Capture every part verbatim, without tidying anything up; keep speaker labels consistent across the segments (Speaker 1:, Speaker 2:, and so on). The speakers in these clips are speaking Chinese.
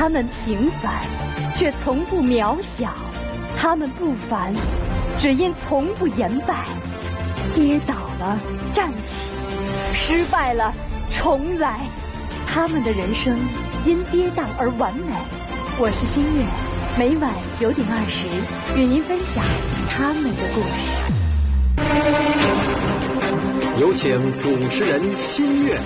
Speaker 1: 他们平凡，却从不渺小；他们不凡，只因从不言败。跌倒了，站起；失败了，重来。他们的人生因跌宕而完美。我是新月，每晚九点二十，与您分享他们的故事。
Speaker 2: 有请主持人新月。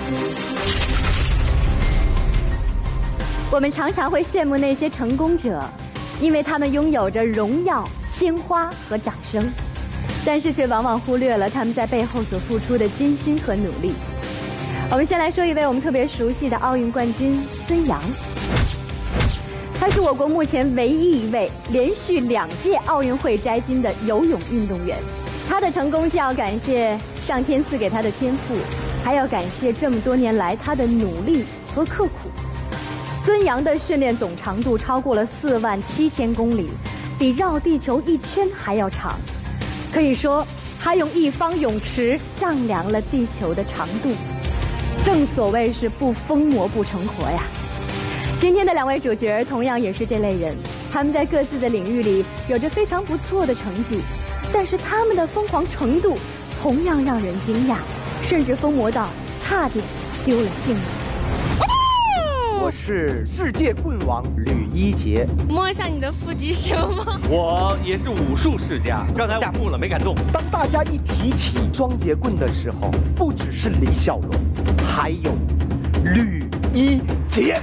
Speaker 1: 我们常常会羡慕那些成功者，因为他们拥有着荣耀、鲜花和掌声，但是却往往忽略了他们在背后所付出的艰辛和努力。我们先来说一位我们特别熟悉的奥运冠军孙杨，他是我国目前唯一一位连续两届奥运会摘金的游泳运动员。他的成功既要感谢上天赐给他的天赋，还要感谢这么多年来他的努力和刻苦。孙杨的训练总长度超过了四万七千公里，比绕地球一圈还要长。可以说，他用一方泳池丈量了地球的长度。正所谓是不疯魔不成活呀。今天的两位主角同样也是这类人，他们在各自的领域里有着非常不错的成绩，但是他们的疯狂程度同样让人惊讶，甚至疯魔到差点丢了性命。
Speaker 3: 我是世界棍王吕一杰，
Speaker 4: 摸一下你的腹肌行吗？
Speaker 5: 我也是武术世家，刚才下步了没敢动。
Speaker 3: 当大家一提起双节棍的时候，不只是李小龙，还有吕一杰。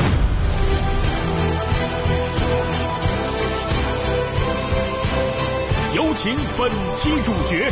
Speaker 6: 有请本期主角。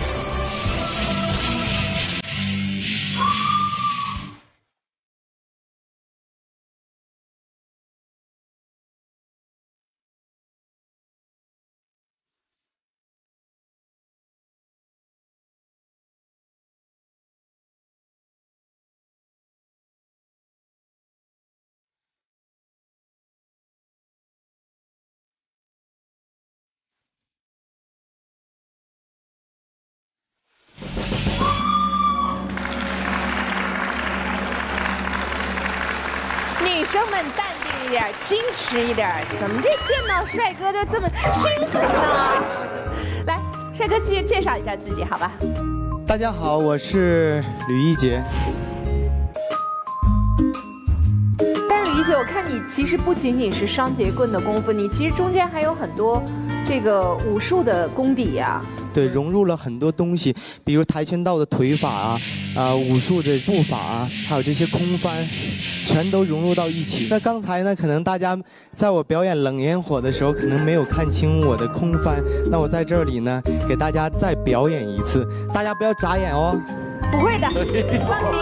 Speaker 7: 女生们淡定一点，矜持一点，怎么这见到帅哥就这么兴奋呢？来，帅哥介介绍一下自己，好吧？
Speaker 8: 大家好，我是吕一杰。
Speaker 7: 但是吕一杰，我看你其实不仅仅是双节棍的功夫，你其实中间还有很多这个武术的功底呀、啊。
Speaker 8: 对，融入了很多东西，比如跆拳道的腿法啊，啊、呃，武术的步法啊，还有这些空翻，全都融入到一起。那刚才呢，可能大家在我表演冷烟火的时候，可能没有看清我的空翻，那我在这里呢，给大家再表演一次，大家不要眨眼哦。
Speaker 7: 不会的，放心。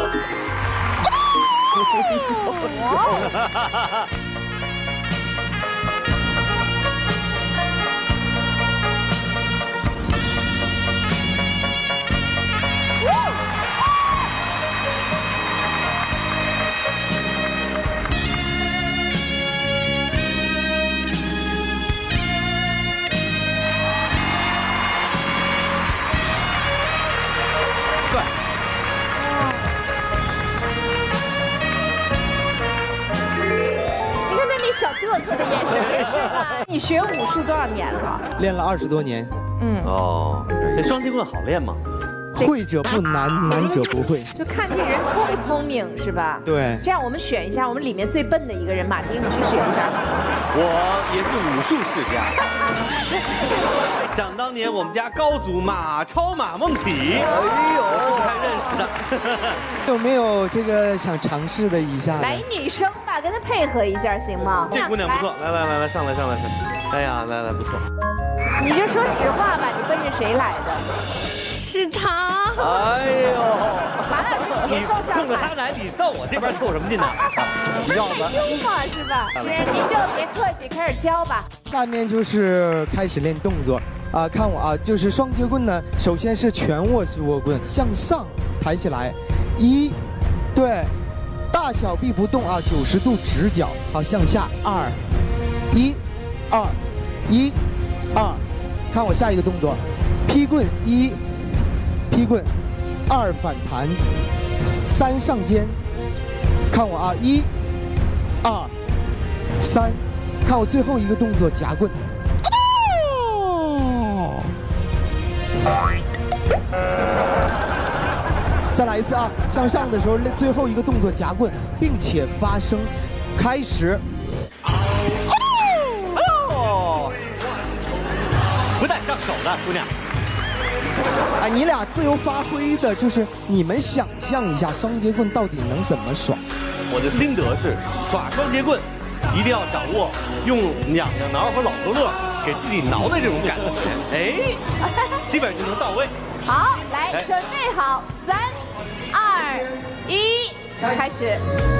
Speaker 7: 哦小嘚瑟的眼神是吧？你学武术多少年了？
Speaker 8: 练了二十多年。
Speaker 5: 嗯。哦，这双节棍好练吗？
Speaker 8: 会者不难，难者不会。
Speaker 7: 就看这人聪不聪明是吧？
Speaker 8: 对。
Speaker 7: 这样我们选一下我们里面最笨的一个人，马丁，你去选一下。
Speaker 5: 我也是武术世家。想当年我们家高祖马超马梦起，哎呦，我才认识的。
Speaker 8: 有没有这个想尝试的一下？
Speaker 7: 来，女生吧，跟他配合一下行吗？
Speaker 5: 这姑娘不错，来来来来，上来上来上来。哎呀，来来不错。
Speaker 7: 你就说实话吧，你奔着谁来的？
Speaker 4: 是他。
Speaker 5: 哎呦，
Speaker 7: 马老师，你别受伤害。
Speaker 5: 冲着他来，你到我这边凑什么劲呢？
Speaker 7: 不是太凶嘛，是吧？是，您就别客气，开始教吧。
Speaker 8: 下面就是开始练动作啊、呃，看我啊，就是双节棍呢，首先是拳握式握棍，向上抬起来，一，对，大小臂不动啊，九十度直角，好，向下二，一，二，一，二，看我下一个动作。劈棍一，劈棍，二反弹，三上肩，看我啊，一，二， 三，看我最后一个动作夹棍。再来一次啊！向上的时候，最后一个动作夹棍，并且发声，开始。
Speaker 5: 哦，不带上手的姑娘。
Speaker 8: 哎，你俩自由发挥的，就是你们想象一下双节棍到底能怎么耍。
Speaker 5: 我的心得是，耍双节棍一定要掌握用痒痒挠和老头乐给自己挠的这种感觉，哎，基本就能到位。
Speaker 7: 好，来，准备好，三、二、一，开始。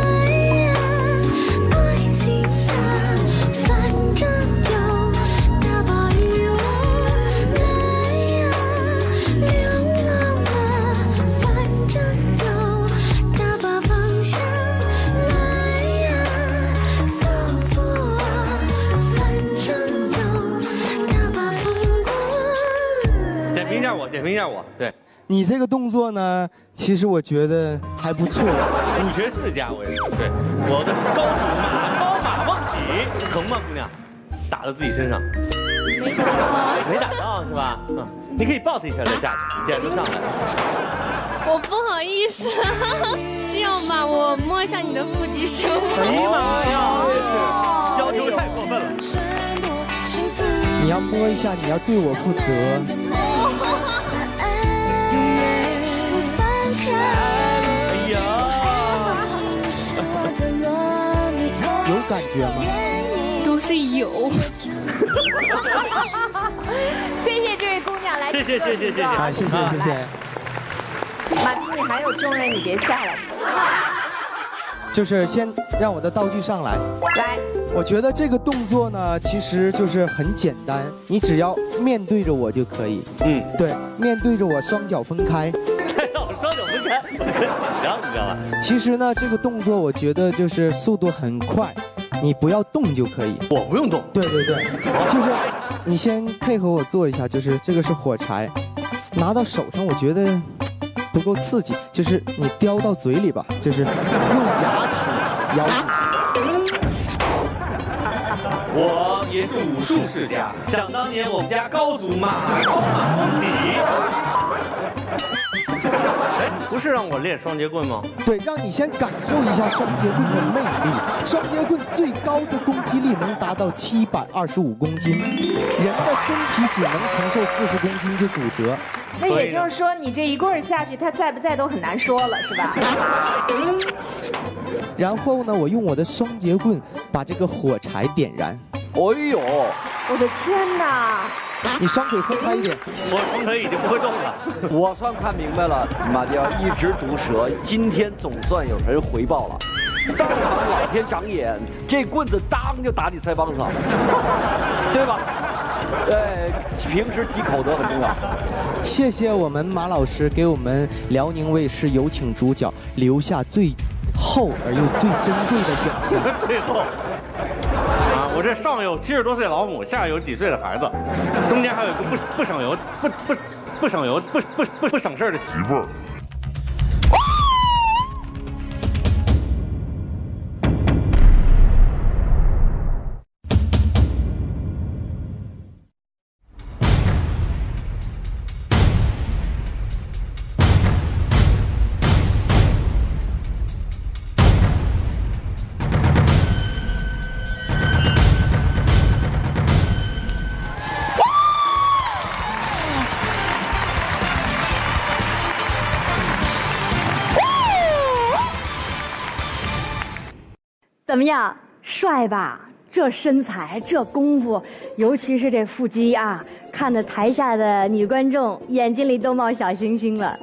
Speaker 5: 点评一下我，点评一下我，对。
Speaker 8: 你这个动作呢，其实我觉得还不错。
Speaker 5: 武学世家，我也是。对，我的是高祖马超马梦起，疼吗，姑娘？打到自己身上？
Speaker 4: 没打到，
Speaker 5: 没打到是吧？嗯，你可以抱他一下再下去，既然都上来了。
Speaker 4: 我不好意思，这样吧，我摸一下你的腹肌行吗？
Speaker 5: 哎呀妈呀，这是要求太过分了。
Speaker 8: 你要摸一下，你要对我负责。有感觉吗？
Speaker 4: 都是有。
Speaker 7: 谢谢这位姑娘来。
Speaker 5: 谢谢谢谢谢谢，
Speaker 8: 啊，谢谢谢谢。
Speaker 7: 马丁，你还有重任，你别下来。
Speaker 8: 就是先让我的道具上来。
Speaker 7: 来，
Speaker 8: 我觉得这个动作呢，其实就是很简单，你只要面对着我就可以。嗯，对，面对着我，双脚分开。
Speaker 5: 让我双脚分开，紧张，你知道吧？
Speaker 8: 其实呢，这个动作我觉得就是速度很快，你不要动就可以。
Speaker 5: 我不用动。
Speaker 8: 对对对，就是你先配合我做一下，就是这个是火柴，拿到手上我觉得不够刺激，就是你叼到嘴里吧，就是用牙齿咬住。
Speaker 5: 我也是武术世家，想当年我们家高祖马超马梦起。哎，不是让我练双节棍吗？
Speaker 8: 对，让你先感受一下双节棍的魅力。双节棍最高的攻击力能达到七百二十五公斤，人的身体只能承受四十公斤就骨折。
Speaker 7: 那也就是说，你这一棍下去，他在不在都很难说了，是吧？
Speaker 8: 然后呢，我用我的双节棍把这个火柴点燃。
Speaker 3: 哎呦，
Speaker 7: 我的天哪！
Speaker 8: 你双腿分开一点。
Speaker 5: 我双腿已经不会动了。
Speaker 3: 我算看明白了，马雕一直毒舌，今天总算有人回报了。当场老天长眼，这棍子当就打你腮帮上，对吧？对，平时积口德很重要。
Speaker 8: 谢谢我们马老师给我们辽宁卫视有请主角留下最后而又最珍贵的奖项。
Speaker 5: 最后，啊，我这上有七十多岁老母，下有几岁的孩子，中间还有一个不不省油、不不不省油、不不不不省事的媳妇儿。
Speaker 1: 怎么样，帅吧？这身材，这功夫，尤其是这腹肌啊，看得台下的女观众眼睛里都冒小星星了。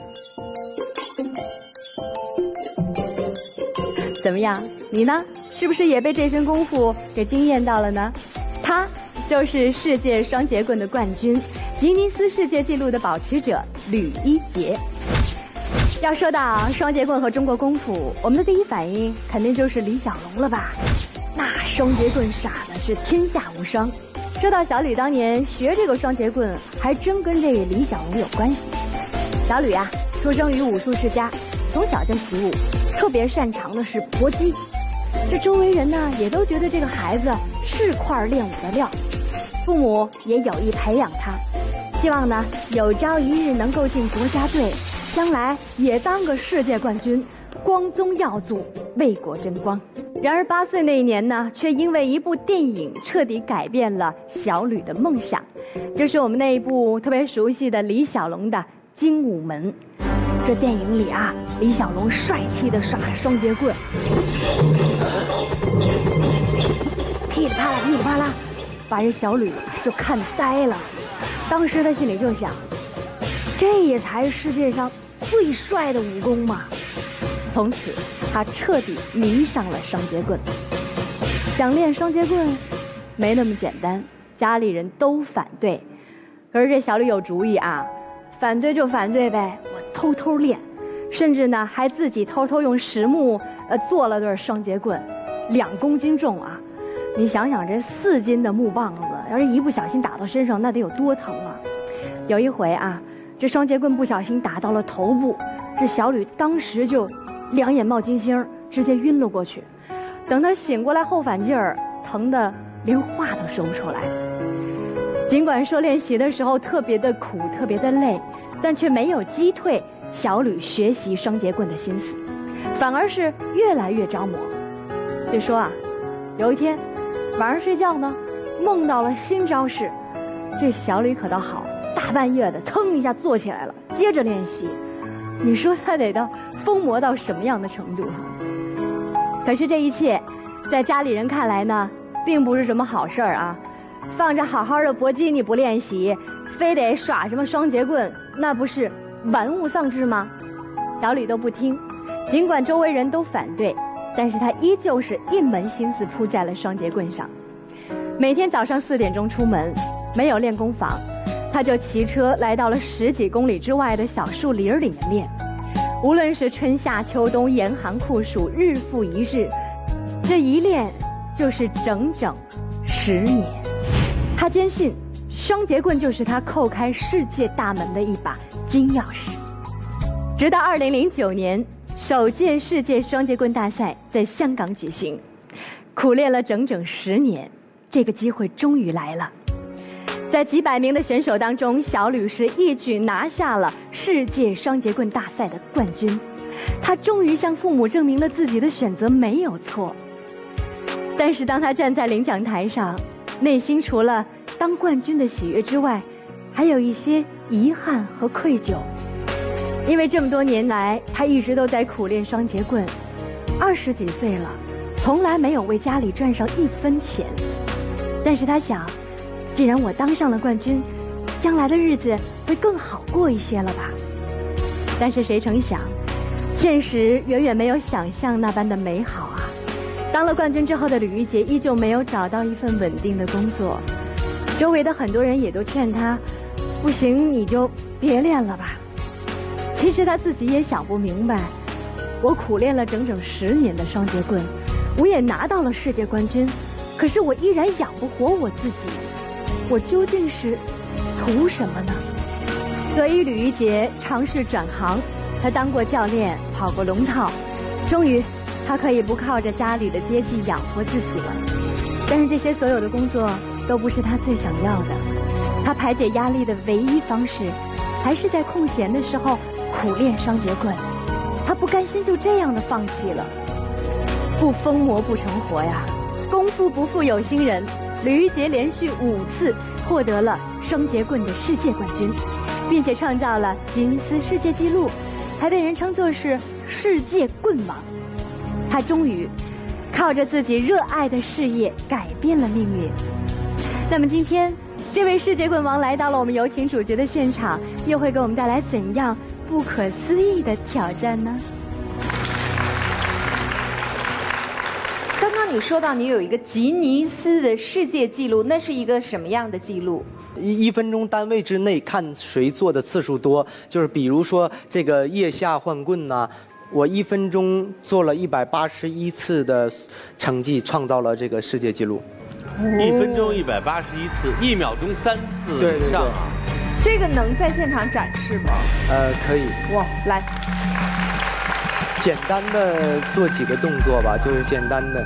Speaker 1: 怎么样，你呢？是不是也被这身功夫给惊艳到了呢？他就是世界双节棍的冠军，吉尼斯世界纪录的保持者吕一杰。要说到双节棍和中国功夫，我们的第一反应肯定就是李小龙了吧？那双节棍耍的是天下无双。说到小吕当年学这个双节棍，还真跟这李小龙有关系。小吕啊，出生于武术世家，从小就习武，特别擅长的是搏击。 这周围人呢也都觉得这个孩子是块练武的料，父母也有意培养他，希望呢有朝一日能够进国家队，将来也当个世界冠军，光宗耀祖，为国争光。然而八岁那一年呢，却因为一部电影彻底改变了小吕的梦想，就是我们那一部特别熟悉的李小龙的《精武门》。这电影里啊，李小龙帅气的耍双截棍，噼里啪啦噼里啪啦，把这小吕就看呆了。当时他心里就想，这也才是世界上最帅的武功嘛。从此他彻底迷上了双截棍。想练双截棍没那么简单，家里人都反对。可是这小吕有主意啊，反对就反对呗，我偷偷练，甚至呢还自己偷偷用实木呃做了对双截棍，两公斤重啊！你想想这四斤的木棒子，要是一不小心打到身上，那得有多疼啊！有一回啊，这双截棍不小心打到了头部，这小吕当时就两眼冒金星，直接晕了过去。等他醒过来后反劲儿，疼得连话都说不出来。尽管说练习的时候特别的苦，特别的累，但却没有击退小吕学习双截棍的心思，反而是越来越着魔。据说啊，有一天晚上睡觉呢，梦到了新招式，这小吕可倒好，大半夜的噌一下坐起来了，接着练习。你说他得到疯魔到什么样的程度哈？可是这一切，在家里人看来呢，并不是什么好事儿啊。放着好好的搏击你不练习，非得耍什么双截棍，那不是玩物丧志吗？小吕都不听，尽管周围人都反对，但是他依旧是一门心思扑在了双截棍上。每天早上四点钟出门，没有练功房，他就骑车来到了十几公里之外的小树林里面练。无论是春夏秋冬，严寒酷暑，日复一日，这一练就是整整十年。他坚信双截棍就是他叩开世界大门的一把金钥匙。直到二零零九年，首届世界双截棍大赛在香港举行，苦练了整整十年，这个机会终于来了。在几百名的选手当中，小吕是一举拿下了世界双截棍大赛的冠军。他终于向父母证明了自己的选择没有错。但是当他站在领奖台上，内心除了当冠军的喜悦之外，还有一些遗憾和愧疚。因为这么多年来，他一直都在苦练双截棍，二十几岁了，从来没有为家里赚上一分钱。但是他想，既然我当上了冠军，将来的日子会更好过一些了吧。但是谁成想，现实远远没有想象那般的美好啊。当了冠军之后的吕玉洁依旧没有找到一份稳定的工作，周围的很多人也都劝他，不行你就别练了吧。其实他自己也想不明白，我苦练了整整十年的双截棍，我也拿到了世界冠军，可是我依然养不活我自己，我究竟是图什么呢？所以吕玉洁尝试转行，她当过教练，跑过龙套，终于她可以不靠着家里的接济养活自己了。但是这些所有的工作都不是她最想要的，她排解压力的唯一方式还是在空闲的时候苦练双截棍。她不甘心就这样的放弃了。不疯魔不成活呀，功夫不负有心人，吕玉洁连续五次获得了双截棍的世界冠军，并且创造了吉尼斯世界纪录，还被人称作是世界棍王。他终于靠着自己热爱的事业改变了命运。那么今天这位世界棍王来到了我们有请主角的现场，又会给我们带来怎样不可思议的挑战呢？
Speaker 7: 刚刚你说到你有一个吉尼斯的世界纪录，那是一个什么样的记录？
Speaker 8: 一一分钟单位之内看谁做的次数多，就是比如说这个腋下换棍呐、啊，我一分钟做了一百八十一次的成绩，创造了这个世界纪录。
Speaker 5: 一分钟一百八十一次，一秒钟三次
Speaker 8: 对对对
Speaker 5: 上啊！
Speaker 7: 这个能在现场展示吗？
Speaker 8: 呃，可以。
Speaker 7: 哇，来，
Speaker 8: 简单的做几个动作吧，就是简单的。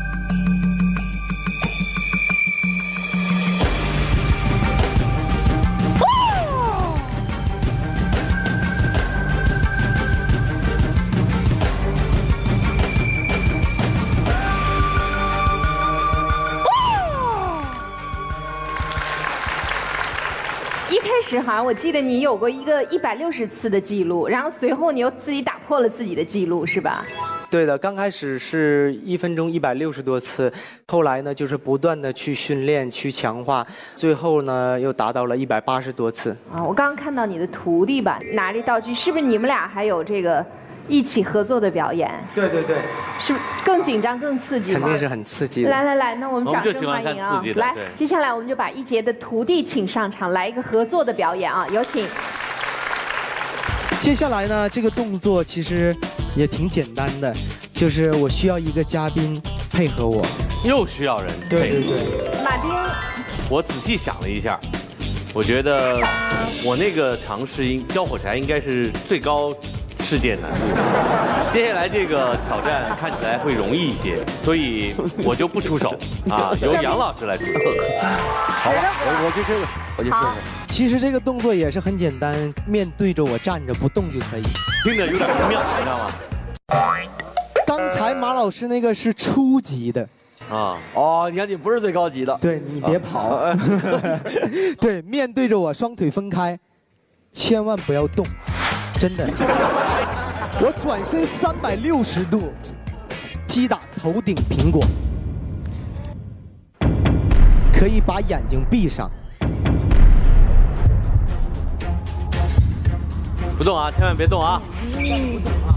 Speaker 7: 一开始好像我记得你有过一个一百六十次的记录，然后随后你又自己打破了自己的记录，是吧？
Speaker 8: 对的，刚开始是一分钟一百六十多次，后来呢就是不断的去训练、去强化，最后呢又达到了一百八十多次。
Speaker 7: 啊，我刚刚看到你的徒弟吧，拿着道具，是不是你们俩还有这个一起合作的表演？
Speaker 8: 对对对，
Speaker 7: 是不是更紧张、更刺激吗？
Speaker 8: 肯定是很刺激的。
Speaker 7: 来来来，那我们掌声欢迎
Speaker 5: 我们就喜欢看刺激的
Speaker 7: 啊！来
Speaker 5: 对，
Speaker 7: 接下来我们就把一杰的徒弟请上场，来一个合作的表演啊！有请。
Speaker 8: 接下来呢，这个动作其实也挺简单的，就是我需要一个嘉宾配合我。
Speaker 5: 又需要人
Speaker 8: 对
Speaker 5: 配合
Speaker 8: 对对，
Speaker 7: 马丁，
Speaker 5: 我仔细想了一下，我觉得我那个尝试应交火柴应该是最高世界难度。接下来这个挑战看起来会容易一些，所以我就不出手啊，由杨老师来出手。
Speaker 3: 好吧，我我就这个，我就这个。
Speaker 8: 其实这个动作也是很简单，面对着我站着不动就可以。
Speaker 5: 听着有点不妙，你知道吗？
Speaker 8: 刚才马老师那个是初级的。
Speaker 5: 啊
Speaker 3: 哦，你看你不是最高级的。
Speaker 8: 对你别跑。
Speaker 3: 啊、
Speaker 8: 对，面对着我，双腿分开，千万不要动，真的。我转身三百六十度，击打头顶苹果，可以把眼睛闭上。
Speaker 5: 不动啊，千万别动啊！
Speaker 7: 嗯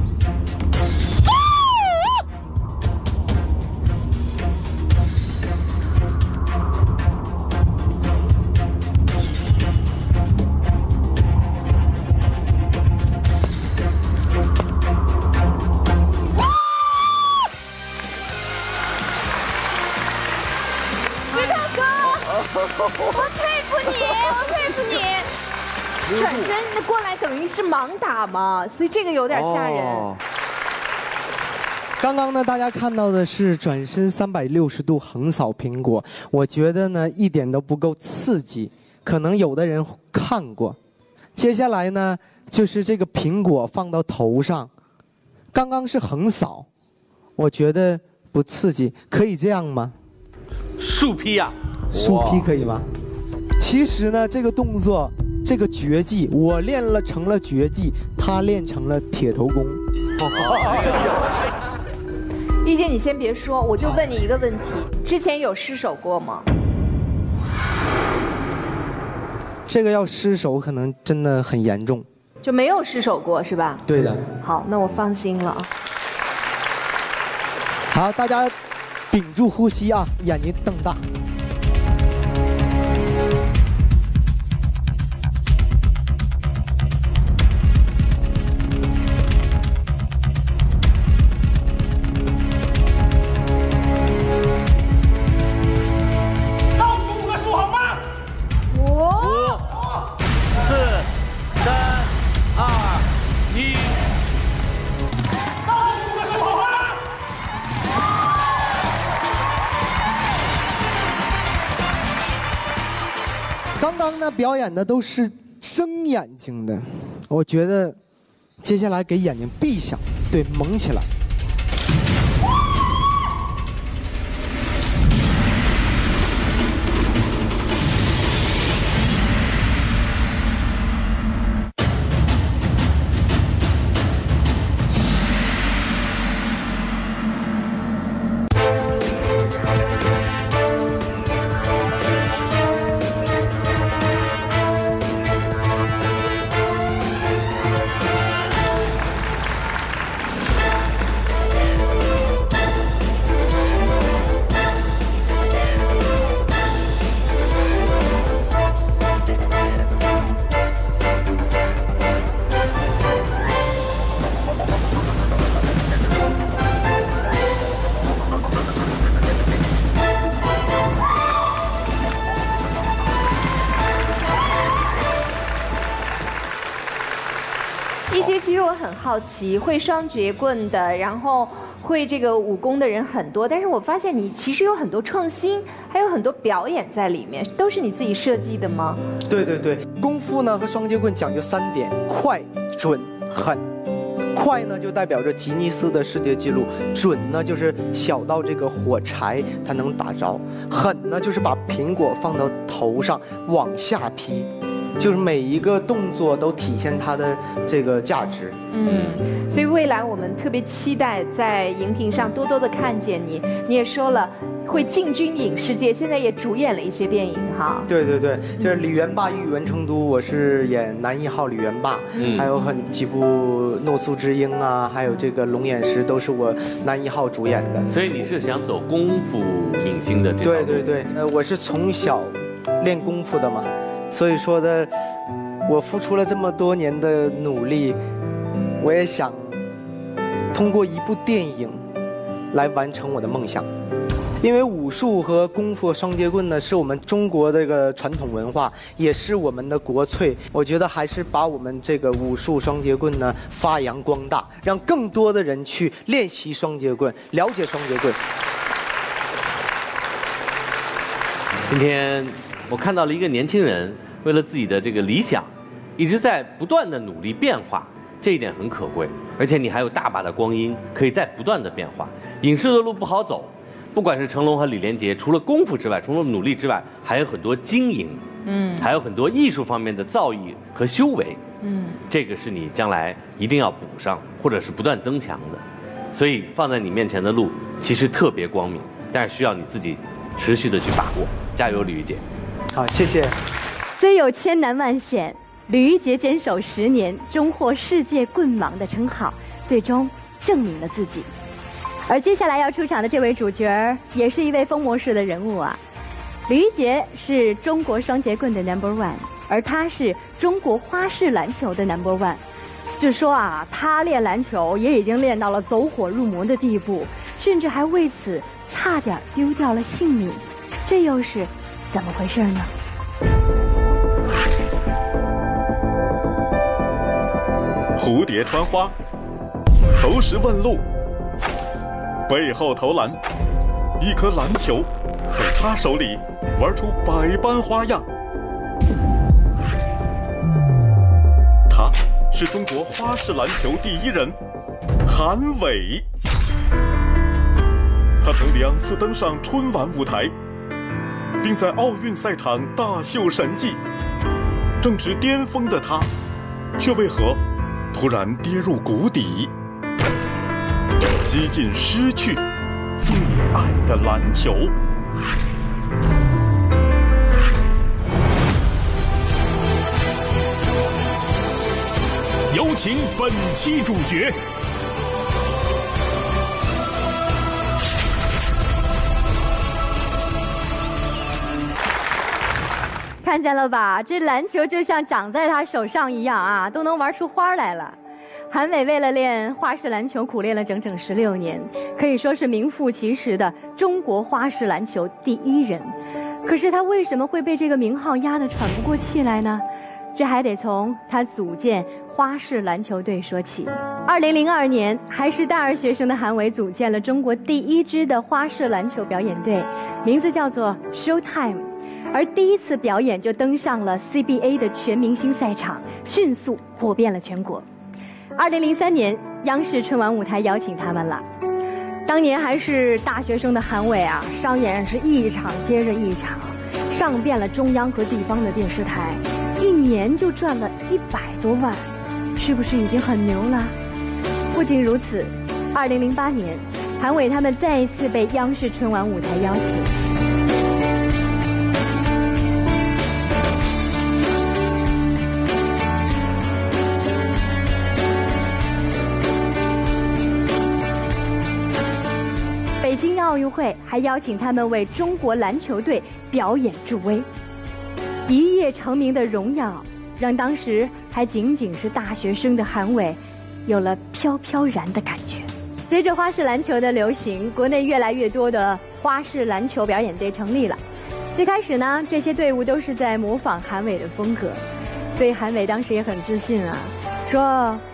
Speaker 7: 我佩服你，我佩服你！转身过来等于是盲打嘛，所以这个有点吓人。哦、
Speaker 8: 刚刚呢，大家看到的是转身三百六十度横扫苹果，我觉得呢一点都不够刺激，可能有的人看过。接下来呢，就是这个苹果放到头上，刚刚是横扫，我觉得不刺激，可以这样吗？
Speaker 5: 竖劈呀！
Speaker 8: 竖劈可以吗？其实呢，这个动作，这个绝技，我练了成了绝技，他练成了铁头功。
Speaker 7: 一姐，你先别说，我就问你一个问题：之前有失手过吗？
Speaker 8: 这个要失手，可能真的很严重。
Speaker 7: 就没有失手过是吧？
Speaker 8: 对的。
Speaker 7: 好，那我放心了啊。
Speaker 8: 好，大家屏住呼吸啊，眼睛瞪大。刚刚呢表演的都是睁眼睛的，我觉得接下来给眼睛闭上，对，蒙起来。
Speaker 7: 我很好奇，会双节棍的，然后会这个武功的人很多，但是我发现你其实有很多创新，还有很多表演在里面，都是你自己设计的吗？
Speaker 8: 对对对，功夫呢和双节棍讲究三点：快、准、狠。快呢就代表着吉尼斯的世界纪录，准呢就是小到这个火柴它能打着，狠呢就是把苹果放到头上往下劈，就是每一个动作都体现它的这个价值。
Speaker 7: 嗯，所以未来我们特别期待在荧屏上多多的看见你。你也说了会进军影视界，现在也主演了一些电影哈。
Speaker 8: 对对对，就是李元霸一语文成都，我是演男一号李元霸，嗯、还有很几部《诺苏之鹰》啊，还有这个《龙眼石》都是我男一号主演的。
Speaker 5: 所以你是想走功夫影星的这条路？
Speaker 8: 对对对，呃，我是从小练功夫的嘛，所以说的，我付出了这么多年的努力，我也想通过一部电影来完成我的梦想。因为武术和功夫双节棍呢，是我们中国这个传统文化，也是我们的国粹。我觉得还是把我们这个武术双节棍呢发扬光大，让更多的人去练习双节棍，了解双节棍。
Speaker 5: 今天我看到了一个年轻人为了自己的这个理想，一直在不断的努力变化，这一点很可贵。而且你还有大把的光阴，可以在不断的变化。影视的路不好走。不管是成龙和李连杰，除了功夫之外，除了努力之外，还有很多经营，嗯，还有很多艺术方面的造诣和修为，嗯，这个是你将来一定要补上，或者是不断增强的。所以放在你面前的路其实特别光明，但是需要你自己持续的去把握。加油，李玉洁！
Speaker 8: 好，谢谢。
Speaker 1: 虽有千难万险，李玉洁坚守十年，终获世界棍王的称号，最终证明了自己。而接下来要出场的这位主角也是一位疯魔式的人物啊。李玉洁是中国双节棍的 number one， 而他是中国花式篮球的 number one。据说啊，他练篮球也已经练到了走火入魔的地步，甚至还为此差点丢掉了性命。这又是怎么回事呢？
Speaker 6: 蝴蝶穿花，投石问路。背后投篮，一颗篮球在他手里玩出百般花样。他是中国花式篮球第一人韩伟，他曾两次登上春晚舞台，并在奥运赛场大秀神技。正值巅峰的他，却为何突然跌入谷底？几近失去最爱的篮球。
Speaker 9: 有请本期主角。
Speaker 1: 看见了吧，这篮球就像长在他手上一样啊，都能玩出花来了。韩伟为了练花式篮球，苦练了整整十六年，可以说是名副其实的中国花式篮球第一人。可是他为什么会被这个名号压得喘不过气来呢？这还得从他组建花式篮球队说起。二零零二年，还是大二学生的韩伟组建了中国第一支的花式篮球表演队，名字叫做 Showtime。而第一次表演就登上了 C B A 的全明星赛场，迅速火遍了全国。二零零三年，央视春晚舞台邀请他们了。当年还是大学生的韩伟啊，商演是一场接着一场，上遍了中央和地方的电视台，一年就赚了一百多万，是不是已经很牛了？不仅如此，二零零八年，韩伟他们再一次被央视春晚舞台邀请。北京奥运会还邀请他们为中国篮球队表演助威，一夜成名的荣耀，让当时还仅仅是大学生的韩伟，有了飘飘然的感觉。随着花式篮球的流行，国内越来越多的花式篮球表演队成立了。最开始呢，这些队伍都是在模仿韩伟的风格，所以韩伟当时也很自信啊，说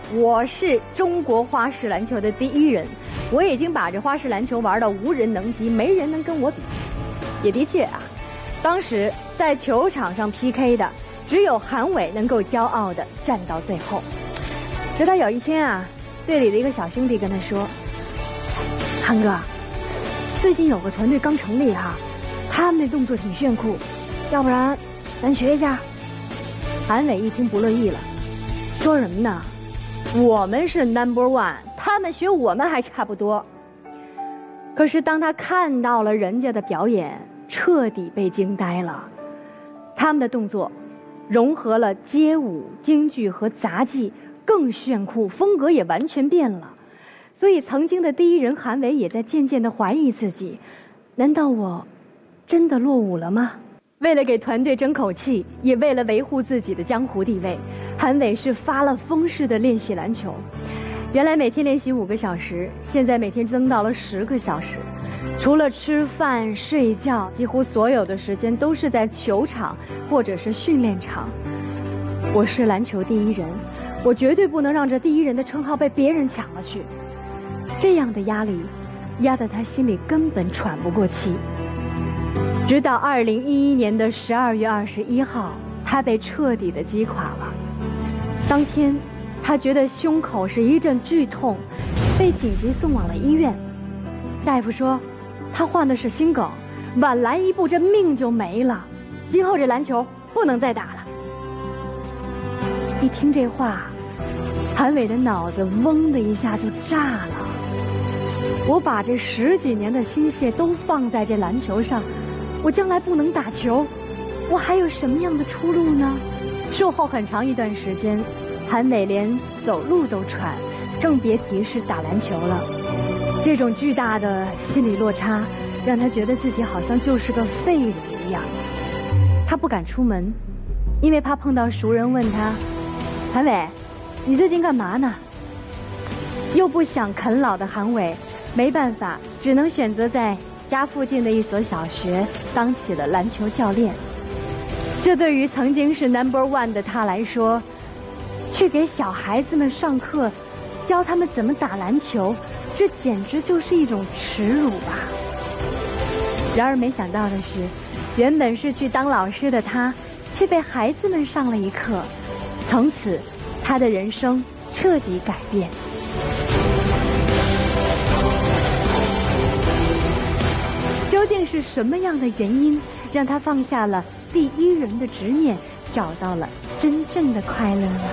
Speaker 1: 我是中国花式篮球的第一人，我已经把这花式篮球玩到无人能及，没人能跟我比。也的确啊，当时在球场上 P K 的只有韩伟能够骄傲地站到最后。直到有一天啊，队里的一个小兄弟跟他说：“韩哥，最近有个团队刚成立哈、啊，他们的动作挺炫酷，要不然咱学一下。”韩伟一听不乐意了，说什么呢？我们是 number one， 他们学我们还差不多。可是当他看到了人家的表演，彻底被惊呆了。他们的动作融合了街舞、京剧和杂技，更炫酷，风格也完全变了。所以曾经的第一人韩伟也在渐渐地怀疑自己，难道我真的落伍了吗？为了给团队争口气，也为了维护自己的江湖地位，韩伟是发了疯似的练习篮球。原来每天练习五个小时，现在每天增到了十个小时。除了吃饭睡觉，几乎所有的时间都是在球场或者是训练场。我是篮球第一人，我绝对不能让这第一人的称号被别人抢了去。这样的压力压得他心里根本喘不过气。直到二零一一年的十二月二十一号，他被彻底的击垮了。当天他觉得胸口是一阵剧痛，被紧急送往了医院。大夫说他患的是心梗，晚来一步这命就没了，今后这篮球不能再打了。一听这话，韩伟的脑子嗡的一下就炸了。我把这十几年的心血都放在这篮球上，我将来不能打球，我还有什么样的出路呢？术后很长一段时间，韩伟连走路都喘，更别提是打篮球了。这种巨大的心理落差，让他觉得自己好像就是个废物一样。他不敢出门，因为怕碰到熟人问他：“韩伟，你最近干嘛呢？”又不想啃老的韩伟，没办法，只能选择在家附近的一所小学当起了篮球教练。这对于曾经是 number one 的他来说，去给小孩子们上课，教他们怎么打篮球，这简直就是一种耻辱吧。然而没想到的是，原本是去当老师的他，却被孩子们上了一课。从此，他的人生彻底改变。究竟是什么样的原因，让他放下了第一人的执念，找到了真正的快乐呢？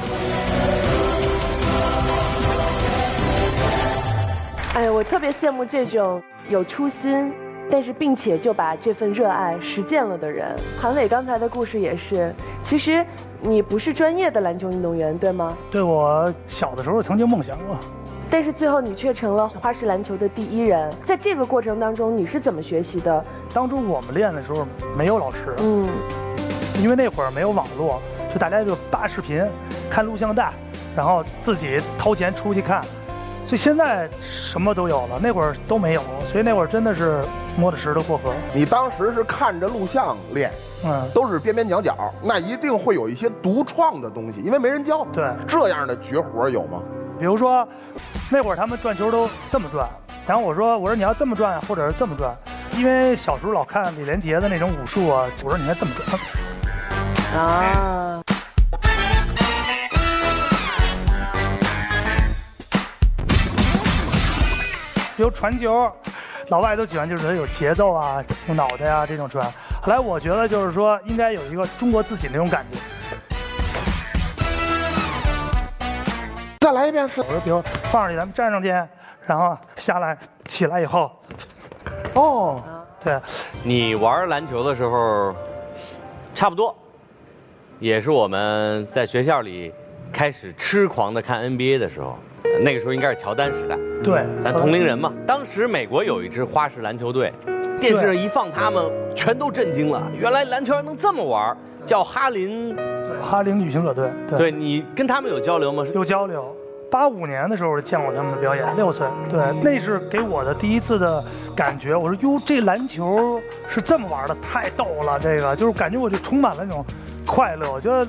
Speaker 10: 哎，我特别羡慕这种有初心，但是并且就把这份热爱实践了的人。韩伟刚才的故事也是，其实你不是专业的篮球运动员，对吗？
Speaker 11: 对，我小的时候曾经梦想过。
Speaker 10: 但是最后你却成了花式篮球的第一人，在这个过程当中你是怎么学习的？
Speaker 11: 当初我们练的时候没有老师，
Speaker 10: 嗯，
Speaker 11: 因为那会儿没有网络，就大家就扒视频、看录像带，然后自己掏钱出去看。所以现在什么都有了，那会儿都没有，所以那会儿真的是摸着石头过河。
Speaker 12: 你当时是看着录像练，
Speaker 11: 嗯，
Speaker 12: 都是边边角角，那一定会有一些独创的东西，因为没人教。
Speaker 11: 对，
Speaker 12: 这样的绝活有吗？
Speaker 11: 比如说，那会儿他们转球都这么转，然后我说我说你要这么转，或者是这么转，因为小时候老看李连杰的那种武术啊，我说你应该这么转。
Speaker 10: 啊。
Speaker 11: 比如传球，老外都喜欢就是有节奏啊，用脑袋啊这种传。后来我觉得就是说应该有一个中国自己那种感觉。
Speaker 12: 再来一遍。
Speaker 11: 我说比如放上去，咱们站上去，然后下来，起来以后。
Speaker 12: 哦，
Speaker 11: 对。
Speaker 5: 你玩篮球的时候，差不多，也是我们在学校里开始痴狂的看 N B A 的时候。那个时候应该是乔丹时代，
Speaker 11: 对，
Speaker 5: 咱同龄人嘛。当时美国有一支花式篮球队，电视上一放他们，全都震惊了。原来篮球还能这么玩，叫哈林，
Speaker 11: 哈林旅行者队。
Speaker 5: 对，对你跟他们有交流吗？
Speaker 11: 有交流。八五年的时候见过他们的表演，六岁，对，那是给我的第一次的感觉。我说哟，这篮球是这么玩的，太逗了。这个就是感觉我就充满了那种快乐。我觉得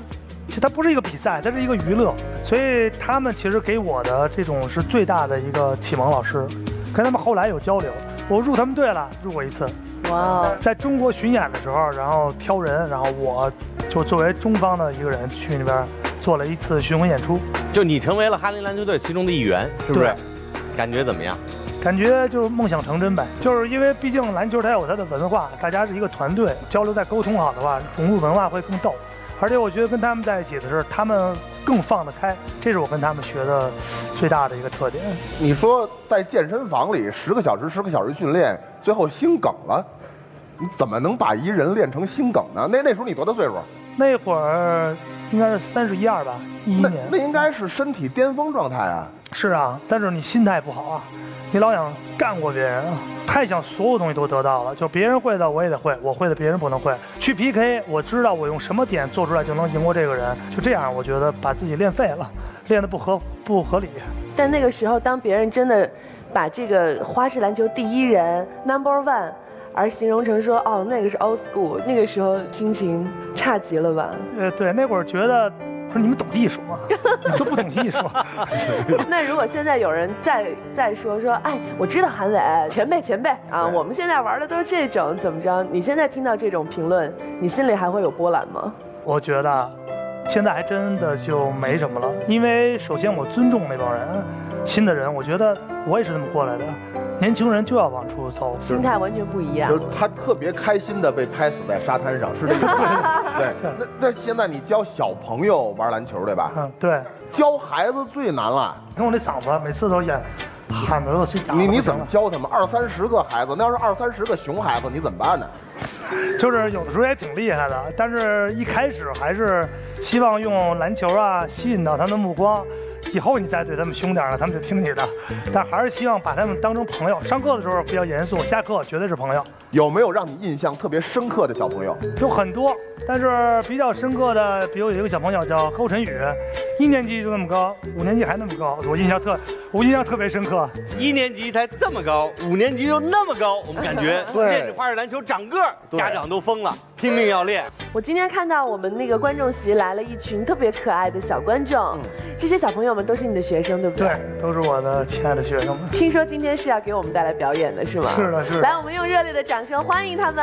Speaker 11: 其实它不是一个比赛，它是一个娱乐，所以他们其实给我的这种是最大的一个启蒙老师，跟他们后来有交流。我入他们队了，入过一次。
Speaker 10: 哇！
Speaker 11: 在中国巡演的时候，然后挑人，然后我就作为中方的一个人去那边做了一次巡回演出。
Speaker 5: 就你成为了哈林篮球队其中的一员，是不是？感觉怎么样？
Speaker 11: 感觉就是梦想成真呗，就是因为毕竟篮球它有它的文化，大家是一个团队，交流再沟通好的话，融入文化会更逗。而且我觉得跟他们在一起的是，他们更放得开，这是我跟他们学的最大的一个特点。
Speaker 12: 你说在健身房里十个小时、十个小时训练，最后心梗了，你怎么能把一人练成心梗呢？那那时候你多大岁数？
Speaker 11: 那会儿应该是三十一二吧，一一年。
Speaker 12: 那应该是身体巅峰状态啊。
Speaker 11: 是啊，但是你心态不好啊，你老想干过别人啊，太想所有东西都得到了，就别人会的我也得会，我会的别人不能会。去 P K， 我知道我用什么点做出来就能赢过这个人，就这样，我觉得把自己练废了，练得不合不合理。
Speaker 10: 但那个时候，当别人真的把这个花式篮球第一人 number one 而形容成说哦那个是 old school， 那个时候心情差极了吧？
Speaker 11: 呃，对，那会儿觉得。说你们懂艺术吗？你都不懂艺术。
Speaker 10: 那如果现在有人再再说说，哎，我知道韩伟前辈前辈啊，我们现在玩的都是这种，怎么着？你现在听到这种评论，你心里还会有波澜吗？
Speaker 11: 我觉得现在还真的就没什么了，因为首先我尊重那帮人，新的人，我觉得我也是这么过来的。年轻人就要往出走，
Speaker 10: 心态完全不一样。
Speaker 12: 就是他特别开心的被拍死在沙滩上，是这个。对，那那现在你教小朋友玩篮球对吧？
Speaker 11: 嗯，对。
Speaker 12: 教孩子最难了。
Speaker 11: 你看我那嗓子，每次都演喊的我是假。
Speaker 12: 你你怎么教他们？二三十个孩子，那要是二三十个熊孩子，你怎么办呢？
Speaker 11: 就是有的时候也挺厉害的，但是一开始还是希望用篮球啊吸引到他们的目光。以后你再对他们凶点了，他们就听你的。但还是希望把他们当成朋友。上课的时候比较严肃，下课绝对是朋友。
Speaker 12: 有没有让你印象特别深刻的小朋友？
Speaker 11: 有很多，但是比较深刻的，比如有一个小朋友叫高晨宇，一年级就那么高，五年级还那么高，我印象特，我印象特别深刻。
Speaker 5: 一年级才这么高，五年级就那么高，我们感觉练着花式篮球长个儿，家长都疯了，拼命要练。
Speaker 10: 我今天看到我们那个观众席来了一群特别可爱的小观众，嗯、这些小朋友们都是你的学生，对不对？
Speaker 11: 对，都是我的亲爱的学生们。
Speaker 10: 听说今天是要给我们带来表演的，是吗？
Speaker 11: 是的，是的。
Speaker 10: 来，我们用热烈的掌声欢迎他们，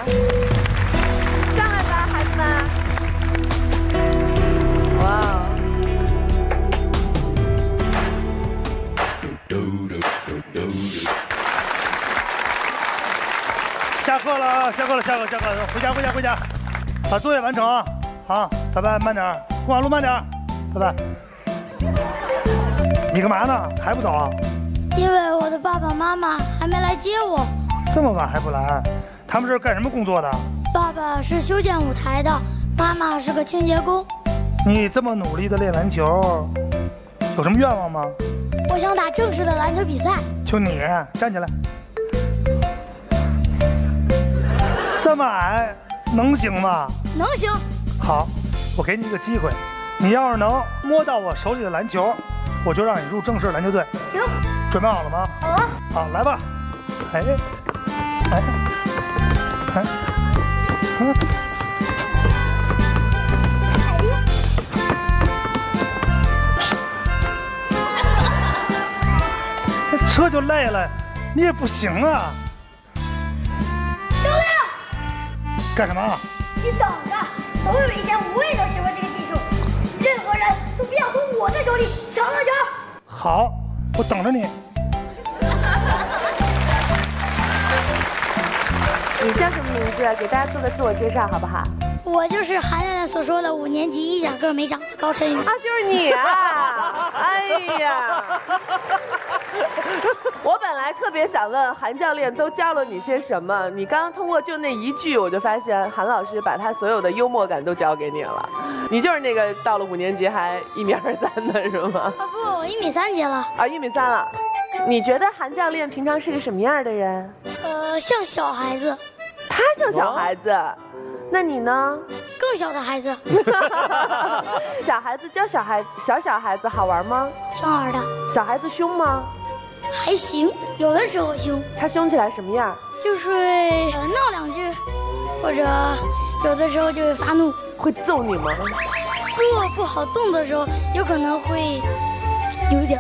Speaker 10: 上来吧，孩子们！哇哦！
Speaker 11: 下课了，下课了，下课，下课，回家，回家，回家，把作业完成啊！好，拜拜，慢点，过马路慢点，拜拜。你干嘛呢？还不走啊？
Speaker 13: 因为我的爸爸妈妈还没来接我。
Speaker 11: 这么晚还不来？他们是干什么工作的？
Speaker 13: 爸爸是修建舞台的，妈妈是个清洁工。
Speaker 11: 你这么努力的练篮球，有什么愿望吗？
Speaker 13: 我想打正式的篮球比赛。
Speaker 11: 就你站起来。这么矮，能行吗？
Speaker 13: 能行。
Speaker 11: 好，我给你一个机会，你要是能摸到我手里的篮球，我就让你入正式篮球队。
Speaker 13: 行。
Speaker 11: 准备好了吗？
Speaker 13: 好了。
Speaker 11: 好，来吧。哎，哎，哎，嗯。这就累了，你也不行啊！
Speaker 13: 教练，
Speaker 11: 干什么？
Speaker 13: 你等着，总有一天我也能学会这个技术。任何人都不要从我的手里抢到球。
Speaker 11: 好，我等着你。
Speaker 10: 你叫什么名字？给大家做个自我介绍好不好？
Speaker 13: 我就是韩亮亮所说的五年级一点个没长的高晨宇。
Speaker 10: 啊，就是你啊！哎呀，我本来特别想问韩教练都教了你些什么，你刚刚通过就那一句，我就发现韩老师把他所有的幽默感都教给你了。你就是那个到了五年级还一米二三的是吗？
Speaker 13: 啊不，我一米三级了。
Speaker 10: 啊，一米三了。你觉得韩教练平常是个什么样的人？
Speaker 13: 呃，像小孩子。
Speaker 10: 他像小孩子。那你呢？
Speaker 13: 更小的孩子。
Speaker 10: 小孩子教小孩小小孩子好玩吗？
Speaker 13: 挺好玩的。
Speaker 10: 小孩子凶吗？
Speaker 13: 还行，有的时候凶。
Speaker 10: 他凶起来什么样？
Speaker 13: 就是会呃闹两句，或者有的时候就会发怒。
Speaker 10: 会揍你吗？
Speaker 13: 做不好动的时候，有可能会有点。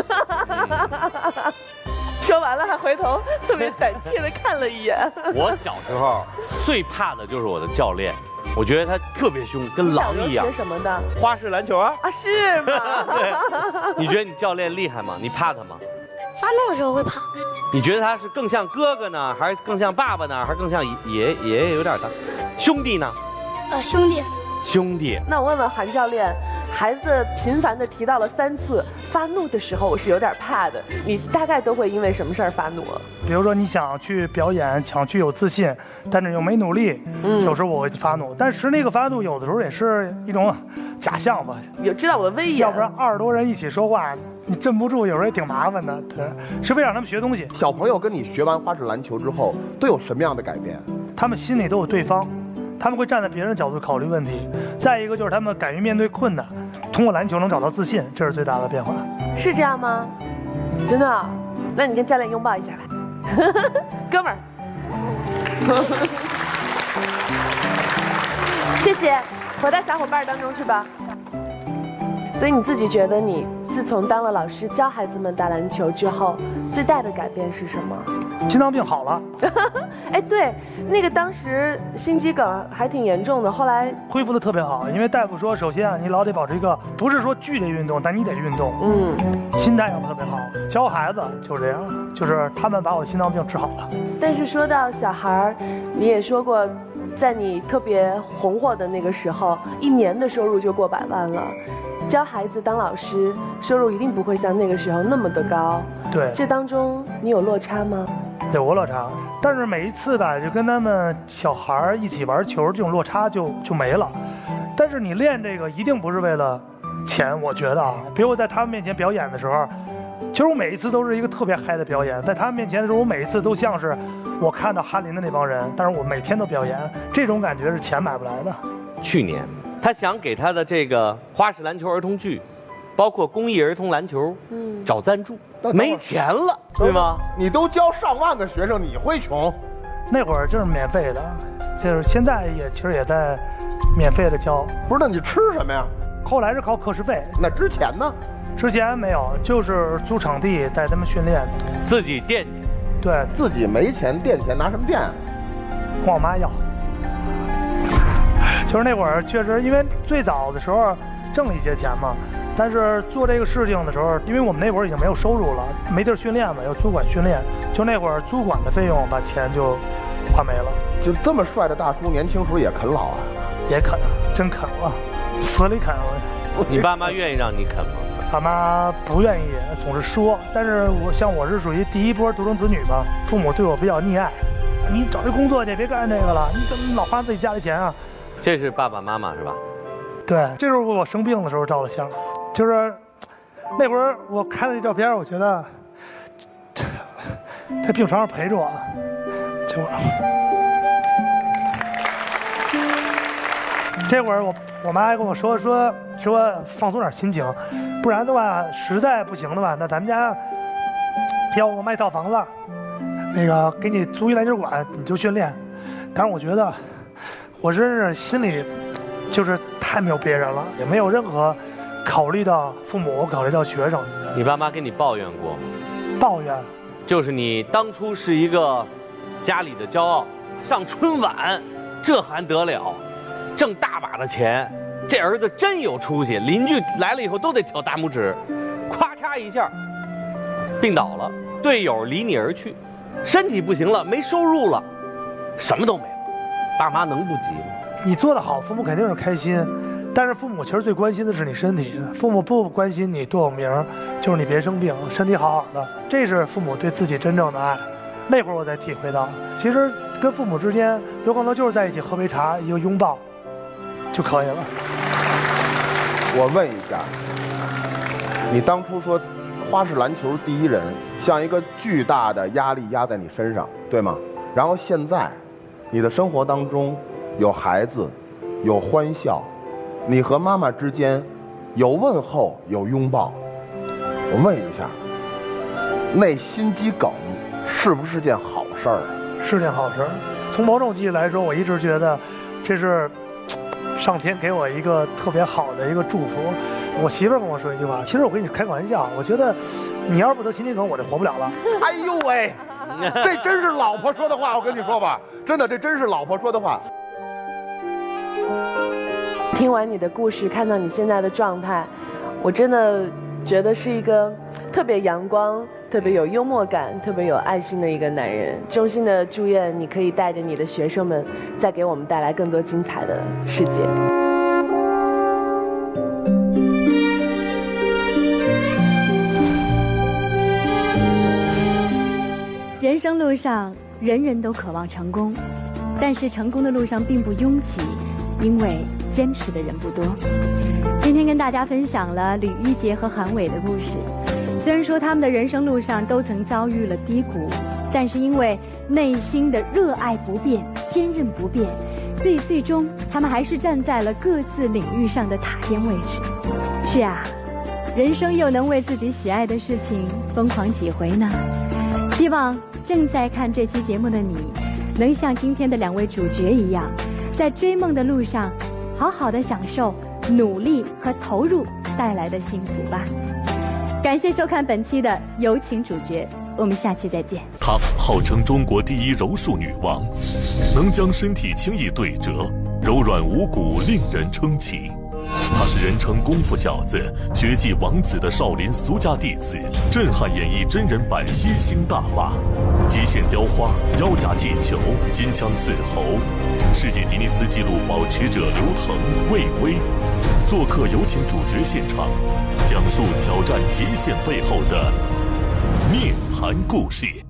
Speaker 10: 说完了还回头特别胆怯的看了一眼。
Speaker 5: 我小时候最怕的就是我的教练，我觉得他特别凶，跟狼一样。
Speaker 10: 学什么的？
Speaker 5: 花式篮球啊。
Speaker 10: 啊，是吗？
Speaker 5: 对。你觉得你教练厉害吗？你怕他吗？
Speaker 13: 发怒的时候会怕。
Speaker 5: 你觉得他是更像哥哥呢，还是更像爸爸呢，还是更像爷爷爷有点大？兄弟呢？
Speaker 13: 呃，兄弟。
Speaker 5: 兄弟。
Speaker 10: 那我问问韩教练。孩子频繁地提到了三次发怒的时候，我是有点怕的。你大概都会因为什么事儿发怒啊？
Speaker 11: 比如说你想去表演，想去有自信，但是又没努力，嗯，有时候我会发怒。但是那个发怒有的时候也是一种假象吧，
Speaker 10: 有知道我的威严。
Speaker 11: 要不然二十多人一起说话，你镇不住，有时候也挺麻烦的。对，是为了让他们学东西。
Speaker 12: 小朋友跟你学完花式篮球之后，都有什么样的改变？
Speaker 11: 他们心里都有对方。他们会站在别人的角度考虑问题，再一个就是他们敢于面对困难，通过篮球能找到自信，这是最大的变化。
Speaker 10: 是这样吗？真的？那你跟教练拥抱一下吧，哥们儿。谢谢，回到小伙伴当中去吧。所以你自己觉得你自从当了老师教孩子们打篮球之后，最大的改变是什么？
Speaker 11: 心脏病好了。
Speaker 10: 哎，对，那个当时心肌梗还挺严重的，后来
Speaker 11: 恢复的特别好。因为大夫说，首先啊，你老得保持一个不是说剧烈运动，但你得运动，嗯，心态要特别好。教孩子就是这样，就是他们把我心脏病治好了。
Speaker 10: 但是说到小孩儿，你也说过，在你特别红火的那个时候，一年的收入就过百万了。教孩子当老师，收入一定不会像那个时候那么的高。
Speaker 11: 对，
Speaker 10: 这当中你有落差吗？
Speaker 11: 有过落差，但是每一次吧，就跟他们小孩儿一起玩球，这种落差就就没了。但是你练这个一定不是为了钱，我觉得啊，比如我在他们面前表演的时候，其实我每一次都是一个特别嗨的表演，在他们面前的时候，我每一次都像是我看到哈林的那帮人，但是我每天都表演，这种感觉是钱买不来的。
Speaker 5: 去年他想给他的这个花式篮球儿童剧，包括公益儿童篮球，嗯，找赞助，没钱了，对吗？
Speaker 12: 你都教上万个学生，你会穷？
Speaker 11: 那会儿就是免费的，就是现在也其实也在免费的教。
Speaker 12: 不是，那你吃什么呀？
Speaker 11: 后来是靠课时费。
Speaker 12: 那之前呢？
Speaker 11: 之前没有，就是租场地带他们训练，
Speaker 5: 自己垫钱。
Speaker 11: 对，
Speaker 12: 自己没钱垫钱，拿什么垫？
Speaker 11: 管我妈要。就是那会儿确实，因为最早的时候挣了一些钱嘛，但是做这个事情的时候，因为我们那会儿已经没有收入了，没地儿训练嘛，要租馆训练，就那会儿租馆的费用把钱就花没了。
Speaker 12: 就这么帅的大叔，年轻时候也啃老啊？
Speaker 11: 也啃，真啃了，死里啃。
Speaker 5: 你爸妈愿意让你啃吗？
Speaker 11: 爸妈不愿意，总是说。但是我像我是属于第一波独生子女嘛，父母对我比较溺爱。你找一工作去，别干这个了，你怎么老花自己家里钱啊？
Speaker 5: 这是爸爸妈妈是吧？
Speaker 11: 对，这是我生病的时候照的相，就是那会儿我看了这照片，我觉得在病床上陪着我，就这会儿我我妈还跟我说说说放松点心情，不然的话实在不行的话，那咱们家要我卖套房子，那个给你租一篮球馆，你就训练。但是我觉得我真是心里就是太没有别人了，也没有任何考虑到父母，考虑到学生。
Speaker 5: 你爸妈跟你抱怨过吗？
Speaker 11: 抱怨，
Speaker 5: 就是你当初是一个家里的骄傲，上春晚，这还得了，挣大把的钱，这儿子真有出息，邻居来了以后都得挑大拇指，咵嚓一下病倒了，队友离你而去，身体不行了，没收入了，什么都没了，爸妈能不急吗？
Speaker 11: 你做得好，父母肯定是开心，但是父母其实最关心的是你身体，父母不关心你多有名，就是你别生病，身体好好的，这是父母对自己真正的爱。那会儿我才体会到，其实跟父母之间有可能就是在一起喝杯茶，一个拥抱就可以了。
Speaker 12: 我问一下，你当初说花式篮球第一人，像一个巨大的压力压在你身上，对吗？然后现在你的生活当中有孩子，有欢笑，你和妈妈之间有问候，有拥抱。我问一下，那心肌梗是不是件好事儿？
Speaker 11: 是件好事儿。从某种意义来说，我一直觉得这是上天给我一个特别好的一个祝福。我媳妇儿跟我说一句话，其实我跟你开个玩笑，我觉得你要是不得心肌梗，我就活不了了。
Speaker 12: 哎呦喂，这真是老婆说的话，我跟你说吧，真的，这真是老婆说的话。
Speaker 10: 听完你的故事，看到你现在的状态，我真的觉得是一个特别阳光、特别有幽默感、特别有爱心的一个男人。衷心的祝愿你可以带着你的学生们，再给我们带来更多精彩的世界。
Speaker 1: 人生路上，人人都渴望成功，但是成功的路上并不拥挤，因为坚持的人不多。今天跟大家分享了吕一杰和韩伟的故事。虽然说他们的人生路上都曾遭遇了低谷，但是因为内心的热爱不变、坚韧不变，所以最终他们还是站在了各自领域上的塔尖位置。是啊，人生又能为自己喜爱的事情疯狂几回呢？希望正在看这期节目的你，能像今天的两位主角一样，在追梦的路上，好好的享受努力和投入带来的幸福吧。感谢收看本期的有请主角，我们下期再见。
Speaker 14: 她号称中国第一柔术女王，能将身体轻易对折，柔软无骨，令人称奇。他是人称功夫小子、绝技王子的少林俗家弟子，震撼演绎真人版吸星大法，极限雕花、腰夹气球、金枪刺喉，世界吉尼斯纪录保持者刘腾、魏巍做客有请主角现场，讲述挑战极限背后的涅槃故事。